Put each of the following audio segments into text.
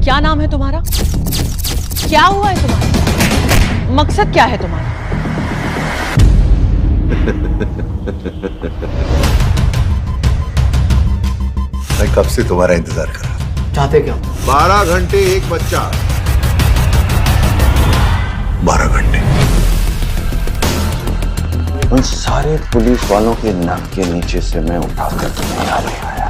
क्या नाम है तुम्हारा? क्या हुआ है तुम्हारा? मकसद क्या है तुम्हारा? मैं कब से तुम्हारा इंतजार कर रहा हूं। चाहते क्या? 12 घंटे एक बच्चा। 12 घंटे। उन सारे पुलिस वालों के नाक के नीचे से मैं उठाकर तुम्हें यहाँ ले आया।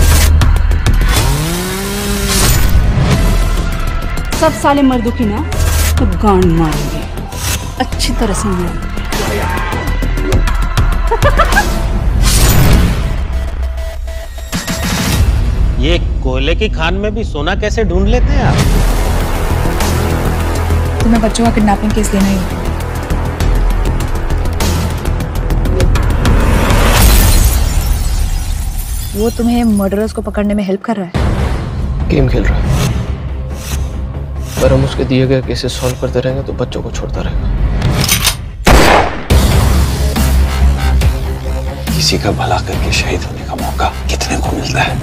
सब साले मर्दों की ना तो गांड मारेंगे, अच्छी तरह से मारेंगे। ये कोयले की खान में भी सोना कैसे ढूंढ लेते हैं आप? तुम्हें बच्चों का किडनैपिंग केस लेना ही होगा। वो तुम्हें मर्डरर्स को पकड़ने में हेल्प कर रहा है। गेम खेल रहा है। अगर हम उसके दिए गए केसेस सॉल्व करते रहेंगे तो बच्चों को छोड़ता रहेगा। किसी का भला करके शहीद होने का मौका कितने को मिलता है?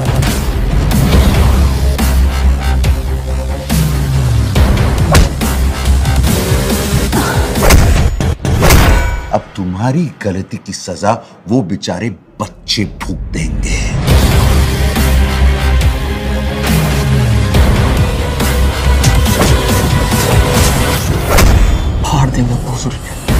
अब तुम्हारी गलती की सजा वो बेचारे बच्चे भुगत देंगे। फाड़ देंगे भोसड़ी।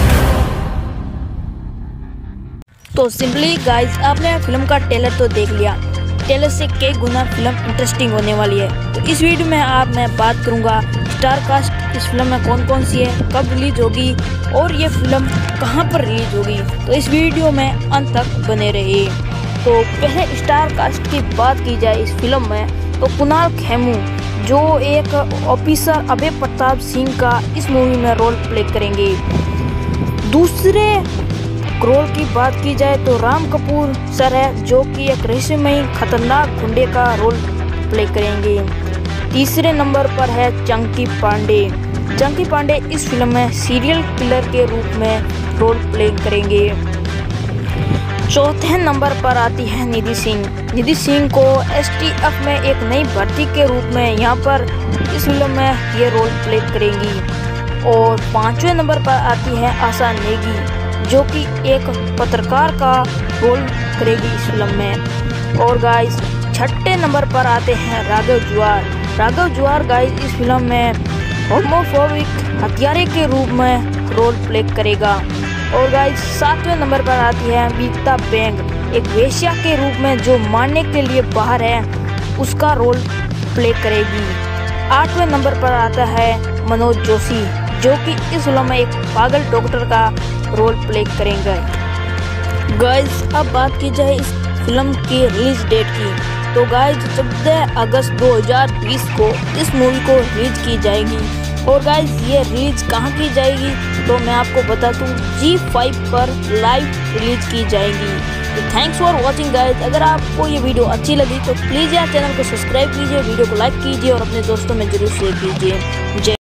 तो सिंपली गाइज, आपने फिल्म का ट्रेलर तो देख लिया। ट्रेलर से कई गुना फिल्म इंटरेस्टिंग होने वाली है। तो इस वीडियो में मैं बात करूंगा स्टार कास्ट इस फिल्म में कौन कौन सी है, कब रिलीज होगी और ये फिल्म कहां पर रिलीज होगी। तो इस वीडियो में अंत तक बने रहिए। तो पहले स्टार कास्ट की बात की जाए इस फिल्म में, तो कुणाल खेमू जो एक ऑफिसर अभय प्रताप सिंह का इस मूवी में रोल प्ले करेंगे। दूसरे रोल की बात की जाए तो राम कपूर सर है जो कि एक रहस्यमयी खतरनाक गुंडे का रोल प्ले करेंगे। तीसरे नंबर पर है चंकी पांडे। चंकी पांडे इस फिल्म में सीरियल किलर के रूप में रोल प्ले करेंगे। चौथे नंबर पर आती है निधि सिंह। निधि सिंह को STF में एक नई भर्ती के रूप में यहाँ पर इस फिल्म में ये रोल प्ले करेंगी। और पांचवें नंबर पर आती है आशा नेगी जो कि एक पत्रकार का रोल करेगी इस फिल्म में। और गाइस छठे नंबर पर आते हैं राघव जुआर। राघव जुआर गाइस इस फिल्म में होमोफोबिक हत्यारे के रूप में रोल प्ले करेगा। और गाइस सातवें नंबर पर आती है बीता बैंग, एक वेश्या के रूप में जो मारने के लिए बाहर है, उसका रोल प्ले करेगी। आठवें नंबर पर आता है मनोज जोशी जो कि इस फिल्म में एक पागल डॉक्टर का रोल प्ले करेंगे। गाइस अब बात की जाए इस फिल्म की रिलीज डेट की, तो गाइस 14 अगस्त 2020 को इस मूवी को रिलीज की जाएगी। और गाइस ये रिलीज कहाँ की जाएगी तो मैं आपको बता दूं, G5 पर लाइव रिलीज की जाएगी। तो थैंक्स फॉर वॉचिंग गाइस। अगर आपको ये वीडियो अच्छी लगी तो प्लीज़ यार चैनल को सब्सक्राइब कीजिए, वीडियो को लाइक कीजिए और अपने दोस्तों में जरूर शेयर कीजिए। जय